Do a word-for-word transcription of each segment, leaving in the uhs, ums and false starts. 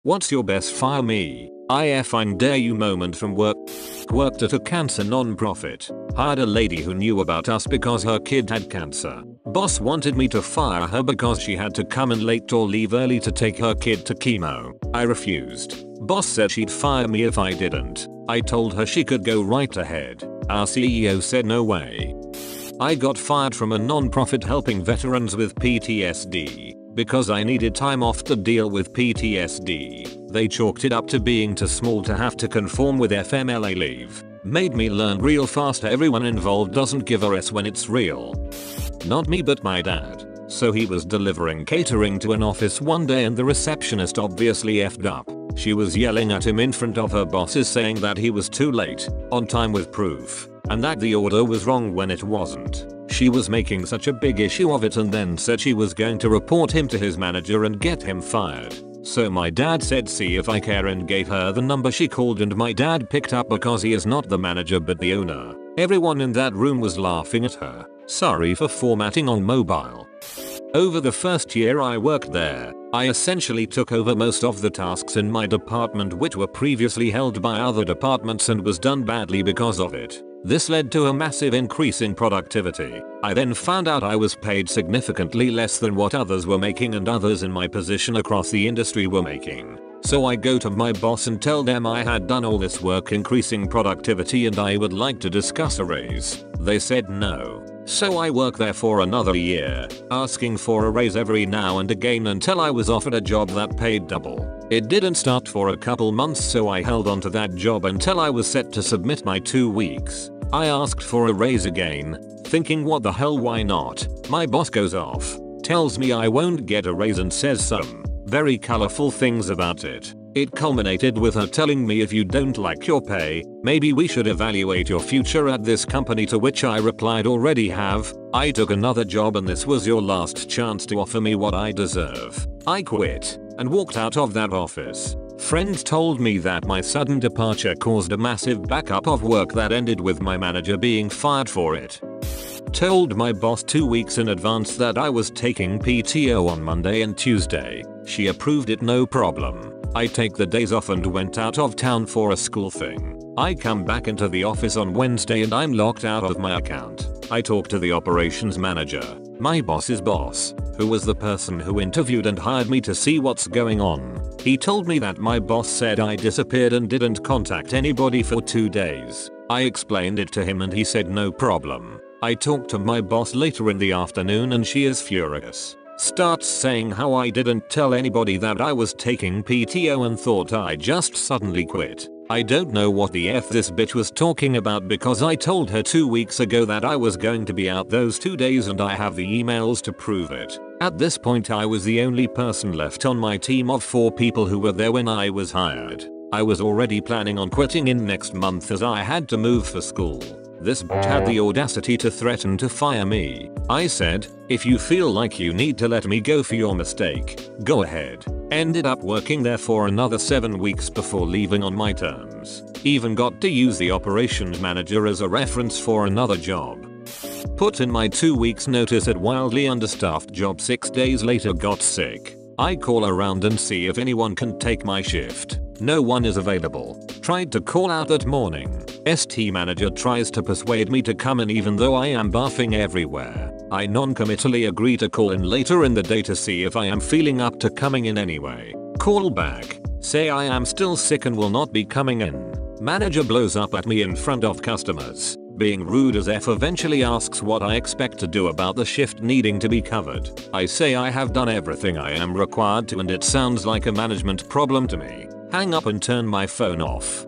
What's your best fire me? I effing dare you moment from work. Worked at a cancer non-profit. Hired a lady who knew about us because her kid had cancer. Boss wanted me to fire her because she had to come in late or leave early to take her kid to chemo. I refused. Boss said she'd fire me if I didn't. I told her she could go right ahead. Our C E O said no way. I got fired from a non-profit helping veterans with P T S D because I needed time off to deal with P T S D. They chalked it up to being too small to have to conform with F M L A leave. Made me learn real fast everyone involved doesn't give a s when it's real. Not me but my dad. So he was delivering catering to an office one day and the receptionist obviously effed up. She was yelling at him in front of her bosses saying that he was too late, on time with proof, and that the order was wrong when it wasn't. She was making such a big issue of it and then said she was going to report him to his manager and get him fired. So my dad said see if I care and gave her the number. She called and my dad picked up because he is not the manager but the owner. Everyone in that room was laughing at her. Sorry for formatting on mobile. Over the first year I worked there, I essentially took over most of the tasks in my department which were previously held by other departments and was done badly because of it. This led to a massive increase in productivity. I then found out I was paid significantly less than what others were making and others in my position across the industry were making. So I go to my boss and tell them I had done all this work increasing productivity and I would like to discuss a raise. They said no. So I worked there for another year, asking for a raise every now and again until I was offered a job that paid double. It didn't start for a couple months so I held on to that job until I was set to submit my two weeks. I asked for a raise again, thinking what the hell why not? My boss goes off, tells me I won't get a raise and says some very colorful things about it. It culminated with her telling me if you don't like your pay, maybe we should evaluate your future at this company, to which I replied already have. I took another job and this was your last chance to offer me what I deserve. I quit and walked out of that office. Friends told me that my sudden departure caused a massive backup of work that ended with my manager being fired for it. Told my boss two weeks in advance that I was taking P T O on Monday and Tuesday. She approved it no problem. I take the days off and went out of town for a school thing. I come back into the office on Wednesday and I'm locked out of my account. I talk to the operations manager, my boss's boss, who was the person who interviewed and hired me to see what's going on. He told me that my boss said I disappeared and didn't contact anybody for two days. I explained it to him and he said no problem. I talked to my boss later in the afternoon and she is furious. Starts saying how I didn't tell anybody that I was taking P T O and thought I just suddenly quit. I don't know what the F this bitch was talking about because I told her two weeks ago that I was going to be out those two days and I have the emails to prove it. At this point I was the only person left on my team of four people who were there when I was hired. I was already planning on quitting in next month as I had to move for school. This bitch had the audacity to threaten to fire me. I said, if you feel like you need to let me go for your mistake, go ahead. Ended up working there for another seven weeks before leaving on my terms. Even got to use the operations manager as a reference for another job. Put in my two weeks notice at wildly understaffed job. Six days later got sick. I call around and see if anyone can take my shift. No one is available. Tried to call out that morning. S T manager tries to persuade me to come in even though I am barfing everywhere. I non-committally agree to call in later in the day to see if I am feeling up to coming in anyway. Call back. Say I am still sick and will not be coming in. Manager blows up at me in front of customers. Being rude as F, eventually asks what I expect to do about the shift needing to be covered. I say I have done everything I am required to and it sounds like a management problem to me. Hang up and turn my phone off.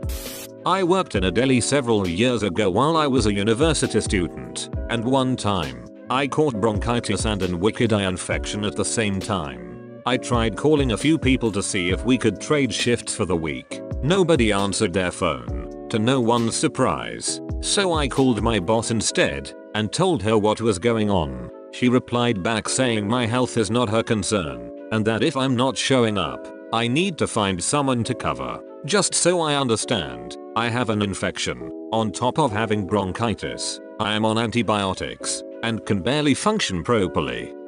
I worked in a deli several years ago while I was a university student, and one time, I caught bronchitis and an wicked eye infection at the same time. I tried calling a few people to see if we could trade shifts for the week. Nobody answered their phone, to no one's surprise. So I called my boss instead, and told her what was going on. She replied back saying my health is not her concern, and that if I'm not showing up, I need to find someone to cover. Just so I understand, I have an infection, on top of having bronchitis, I am on antibiotics, and can barely function properly.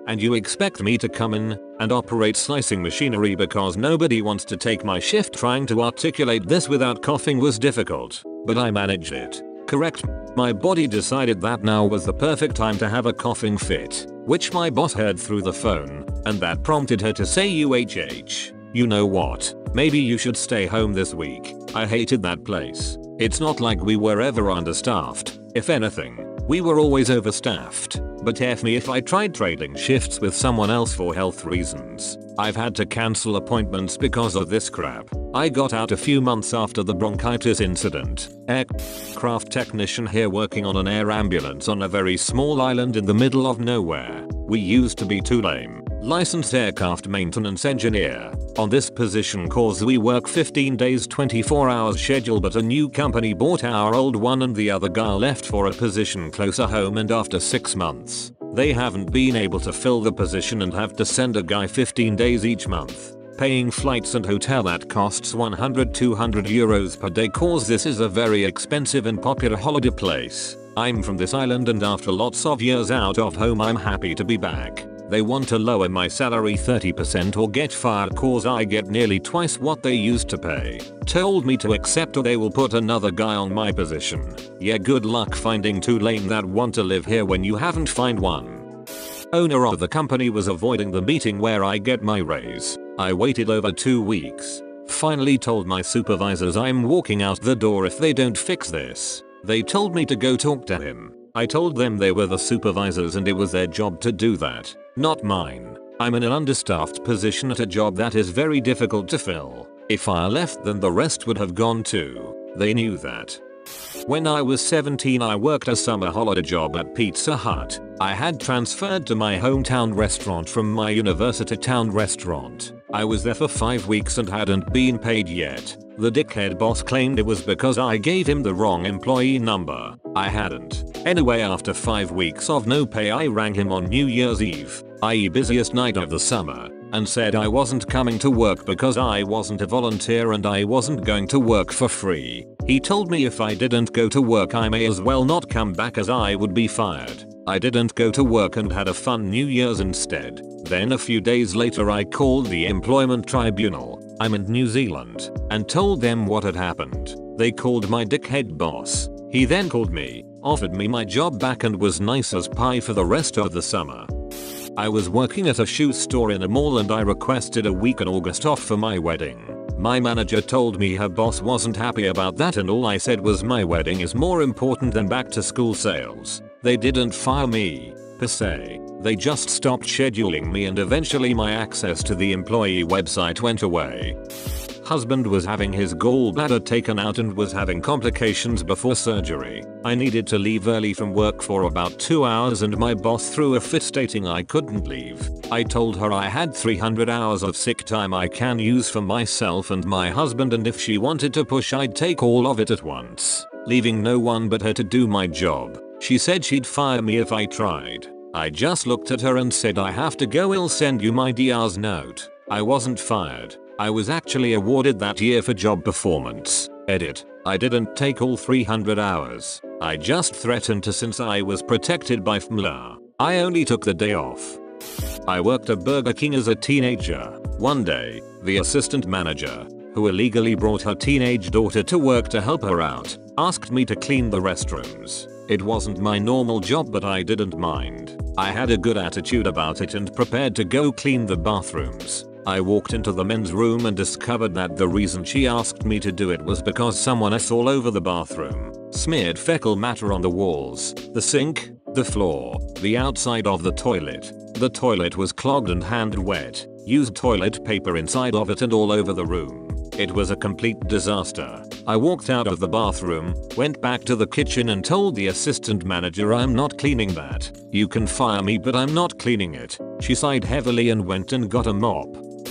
And you expect me to come in and operate slicing machinery because nobody wants to take my shift. Trying to articulate this without coughing was difficult, but I managed it. Correct. My body decided that now was the perfect time to have a coughing fit, which my boss heard through the phone, and that prompted her to say, U H H, you know what? Maybe you should stay home this week. I hated that place. It's not like we were ever understaffed. If anything, we were always overstaffed. But F me if I tried trading shifts with someone else for health reasons. I've had to cancel appointments because of this crap. I got out a few months after the bronchitis incident. Aircraft technician here working on an air ambulance on a very small island in the middle of nowhere. We used to be too lame. Licensed aircraft maintenance engineer. On this position cause we work fifteen days twenty-four hours schedule, but a new company bought our old one and the other guy left for a position closer home, and after six months they haven't been able to fill the position and have to send a guy fifteen days each month, paying flights and hotel that costs one hundred to two hundred euros per day cause this is a very expensive and popular holiday place. I'm from this island and after lots of years out of home I'm happy to be back. They want to lower my salary thirty percent or get fired cause I get nearly twice what they used to pay. Told me to accept or they will put another guy on my position. Yeah, good luck finding two lame that want to live here when you haven't find one. Owner of the company was avoiding the meeting where I get my raise. I waited over two weeks. Finally told my supervisors I'm walking out the door if they don't fix this. They told me to go talk to him. I told them they were the supervisors and it was their job to do that, not mine. I'm in an understaffed position at a job that is very difficult to fill. If I left then the rest would have gone too. They knew that. When I was seventeen I worked a summer holiday job at Pizza Hut. I had transferred to my hometown restaurant from my university town restaurant. I was there for five weeks and hadn't been paid yet. The dickhead boss claimed it was because I gave him the wrong employee number. I hadn't. Anyway, after five weeks of no pay I rang him on New Year's Eve, that is busiest night of the summer, and said I wasn't coming to work because I wasn't a volunteer and I wasn't going to work for free. He told me if I didn't go to work I may as well not come back as I would be fired. I didn't go to work and had a fun New Year's instead. Then a few days later I called the employment tribunal, I'm in New Zealand, and told them what had happened. They called my dickhead boss. He then called me, offered me my job back and was nice as pie for the rest of the summer. I was working at a shoe store in a mall and I requested a week in August off for my wedding. My manager told me her boss wasn't happy about that and all I said was my wedding is more important than back to school sales. They didn't fire me, per se. They just stopped scheduling me and eventually my access to the employee website went away. Husband was having his gallbladder taken out and was having complications before surgery. I needed to leave early from work for about two hours and my boss threw a fit stating I couldn't leave. I told her I had three hundred hours of sick time I can use for myself and my husband and if she wanted to push I'd take all of it at once, leaving no one but her to do my job. She said she'd fire me if I tried. I just looked at her and said I have to go, I'll send you my D R's note. I wasn't fired. I was actually awarded that year for job performance. Edit. I didn't take all three hundred hours. I just threatened to since I was protected by F M L A. I only took the day off. I worked at Burger King as a teenager. One day, the assistant manager, who illegally brought her teenage daughter to work to help her out, asked me to clean the restrooms. It wasn't my normal job but I didn't mind. I had a good attitude about it and prepared to go clean the bathrooms. I walked into the men's room and discovered that the reason she asked me to do it was because someone ate all over the bathroom. Smeared fecal matter on the walls, the sink, the floor, the outside of the toilet. The toilet was clogged and hand wet. Used toilet paper inside of it and all over the room. It was a complete disaster. I walked out of the bathroom, went back to the kitchen and told the assistant manager I'm not cleaning that. You can fire me but I'm not cleaning it. She sighed heavily and went and got a mop.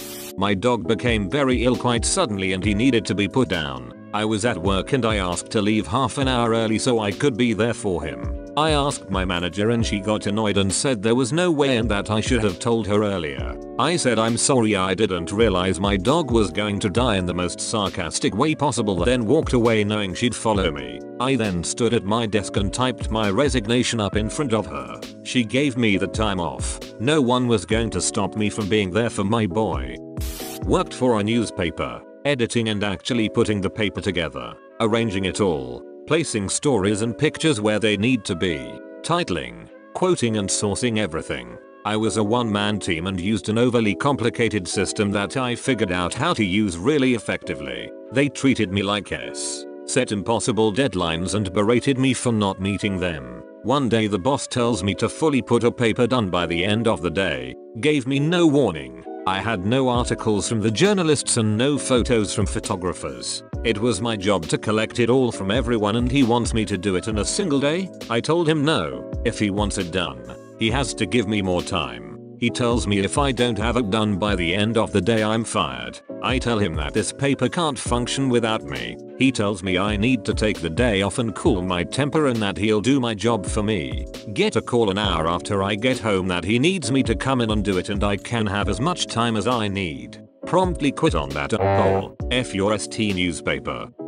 My dog became very ill quite suddenly and he needed to be put down. I was at work and I asked to leave half an hour early so I could be there for him. I asked my manager and she got annoyed and said there was no way and that I should have told her earlier. I said I'm sorry, I didn't realize my dog was going to die in the most sarcastic way possible, then walked away knowing she'd follow me. I then stood at my desk and typed my resignation up in front of her. She gave me the time off. No one was going to stop me from being there for my boy. Worked for a newspaper, editing and actually putting the paper together, arranging it all, placing stories and pictures where they need to be, titling, quoting and sourcing everything. I was a one-man team and used an overly complicated system that I figured out how to use really effectively. They treated me like S, set impossible deadlines and berated me for not meeting them. One day the boss tells me to fully put a paper done by the end of the day, gave me no warning. I had no articles from the journalists and no photos from photographers. It was my job to collect it all from everyone and he wants me to do it in a single day? I told him no, if he wants it done, he has to give me more time. He tells me if I don't have it done by the end of the day I'm fired. I tell him that this paper can't function without me. He tells me I need to take the day off and cool my temper and that he'll do my job for me. Get a call an hour after I get home that he needs me to come in and do it and I can have as much time as I need. Promptly quit on that. Oh, F your S T newspaper.